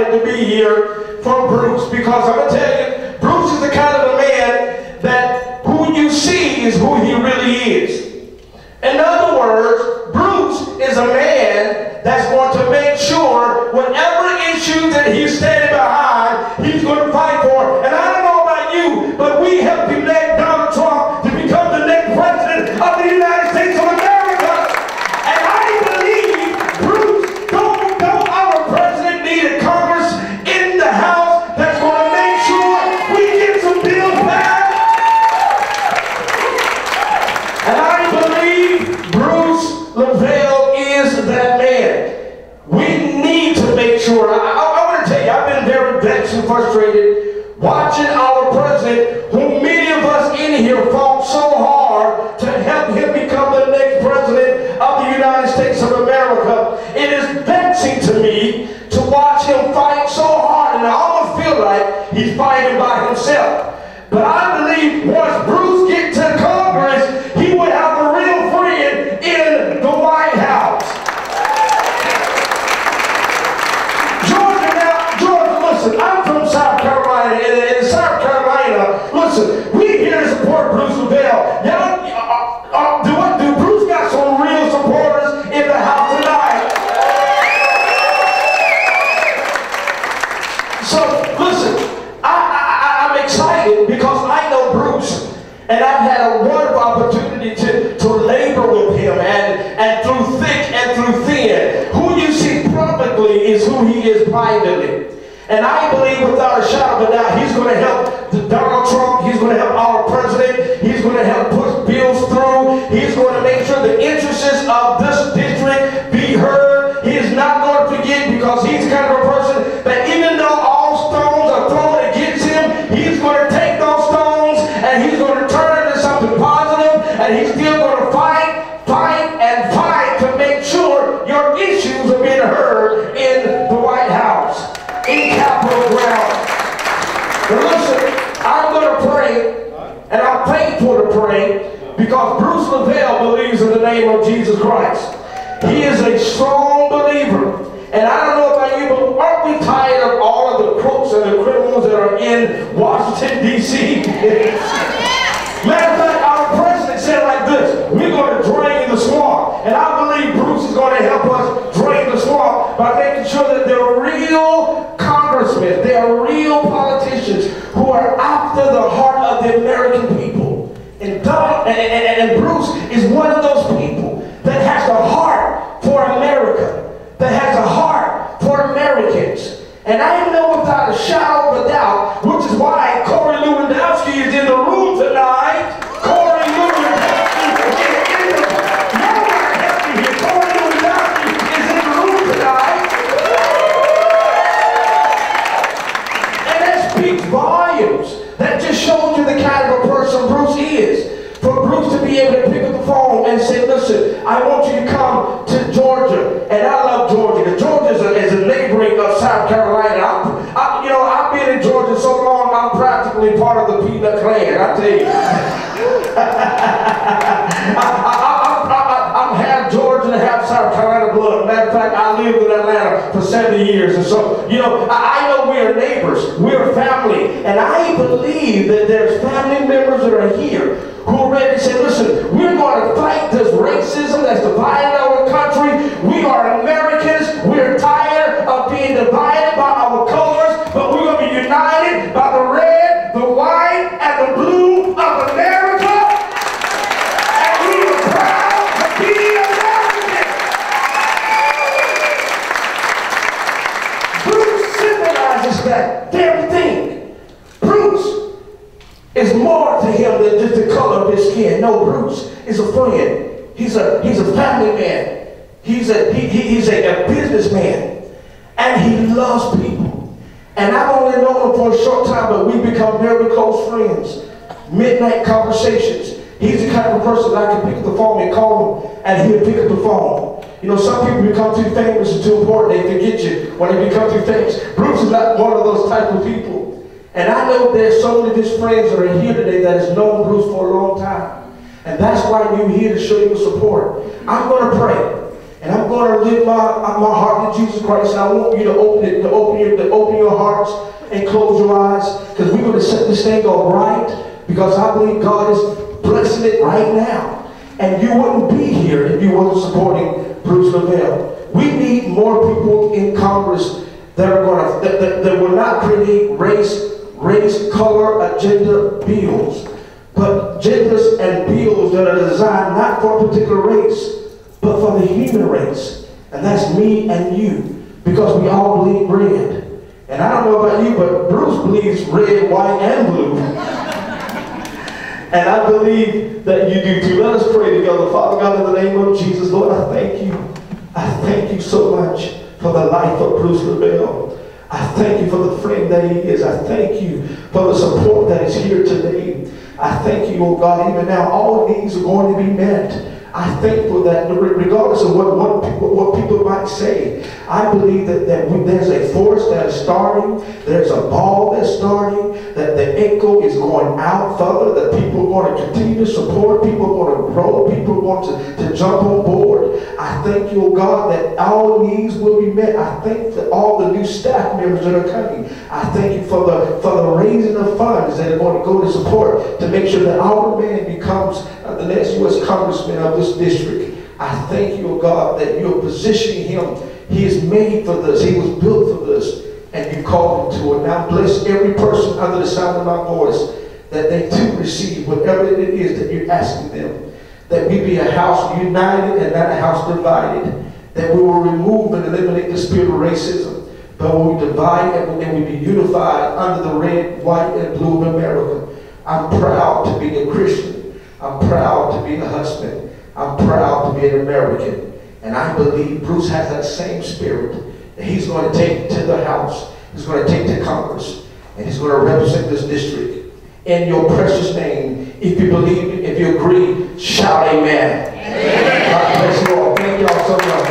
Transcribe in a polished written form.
excited to be here for Bruce, because I'm going to tell you, Bruce is the kind of a man that who you see is who he really is. In other words, Bruce is a man that's going to make sure whatever issue that he's standing behind, he's going to fight for. And I don't know about you, but we helped elect Donald Trump to become the next president of the United States of America. And I believe, Bruce, don't our president need a Congress in the House that's going to make sure we get some bills passed? And I believe Bruce LeVell is that man. We need to make sure. I want to tell you, I've been very vexed and frustrated watching our president, who many of us in here fought so hard to help him become the next president of the United States of America. It is vexing to me to watch him fight so hard, and I almost feel like he's fighting by himself. But I believe once Bruce gets to Congress, he would have a real friend in the White House. Georgia, listen, I'm from South Carolina, and in South Carolina, listen, we here to support Bruce LeVell. Do Bruce got some real supporters in the House tonight? So, listen, I'm excited because I know Bruce, and I've had a wonderful opportunity to labor with him, and through thick and through thin. Who you see publicly is who he is privately. And I believe without a shadow of a doubt, he's going to help Donald Trump, he's going to help our president, he's going to help push bills through, he's going to make sure the interests of this district be heard. He is not going to forget, because he's the kind of a person that even though all stones are thrown against him, he's going to take those stones and he's going to turn it into something positive, and he's still going to fight to make sure your issues are being heard in the White House, in Capitol ground. But listen, I'm going to pray, and I'm thankful to pray, because Bruce LeVell believes in the name of Jesus Christ. He is a strong believer. And I don't know about you, but aren't we tired of all of the crooks and the criminals that are in Washington, D.C.? Matter of fact, our president said like this: we're going to drain the swamp. And I believe Bruce is going to help us drain the swamp by making sure that there are real congressmen, there are real politicians who are after the heart of the American people. And Bruce is one of those people that has a heart for America, that has a heart for Americans. And I know without a shadow of a doubt, which is why Corey Lewandowski is in the room tonight. Corey Lewandowski is in the room. Nobody help me here. Corey Lewandowski is in the room tonight. And that speaks volumes. That just shows you the kind of a person Bruce is. For Bruce to be able to pick up the phone and say, listen, I want you to come to Georgia. And I love Georgia, because Georgia is a neighboring of South Carolina. I've been in Georgia so long, I'm practically part of the Peanut Clan, I tell you. I'm half Georgia and half South Carolina blood. Matter of fact, I lived in Atlanta for 7 years. And so, I know we are neighbors. We are family. And I believe that there's family members that are here who are ready to say, listen, we're going to fight this racism that's dividing our country. We are Americans. We're tired of being divided by our colors, but we're going to be united by the red, the white, and the blue of America. And we are proud to be Americans. Bruce symbolizes that very thing. Bruce is more to him than just the color of his skin. No, Bruce is a friend. He's a family man. He's a businessman. And he loves people. And I've only known him for a short time, but we've become very close friends. Midnight conversations. He's the kind of person that I can pick up the phone and call him, and he'll pick up the phone. Some people become too famous and too important, they forget you when they become too famous. Bruce is not one of those type of people. And I know there's so many of his friends that are here today that has known Bruce for a long time. And that's why you're here, to show you support. I'm going to pray. And I'm going going to live my heart to Jesus Christ. And I want you to open your hearts and close your eyes, because we're going to set this thing up right, because I believe God is blessing it right now. And you wouldn't be here if you wasn't supporting Bruce LeVell. We need more people in Congress that are going to that will not create race, color, agenda bills, but agendas and bills that are designed not for a particular race, but for the human race. And that's me and you, because we all bleed red. And I don't know about you, but Bruce bleeds red, white, and blue. And I believe that you do too. Let us pray together. Father God, in the name of Jesus, Lord, I thank you. I thank you so much for the life of Bruce LeVell. I thank you for the friend that he is. I thank you for the support that is here today. I thank you, oh God, even now all needs are going to be met. I'm thankful that regardless of what people might say, I believe that there's a force that is starting, there's a ball that's starting, that the echo is going out, Father, that people are going to continue to support, people are going to grow, people are going to jump on board. I thank you, oh God, that all needs will be met. I thank for all the new staff members that are coming. I thank you for the raising of funds that are going to go to support to make sure that our man becomes the next U.S. Congressman of this district. I thank you, oh God, that you're positioning him. He is made for this. He was built for this. And you called him to it. Now bless every person under the sound of my voice, that they too receive whatever it is that you're asking them. That we be a house united and not a house divided. That we will remove and eliminate the spirit of racism. But we will divide and we be unified under the red, white, and blue of America. I'm proud to be a Christian. I'm proud to be a husband. I'm proud to be an American. And I believe Bruce has that same spirit that he's going to take to the House. He's going to take to Congress. And he's going to represent this district. In your precious name, if you believe, if you agree, shout amen. Amen. God bless you all. Thank you all so much.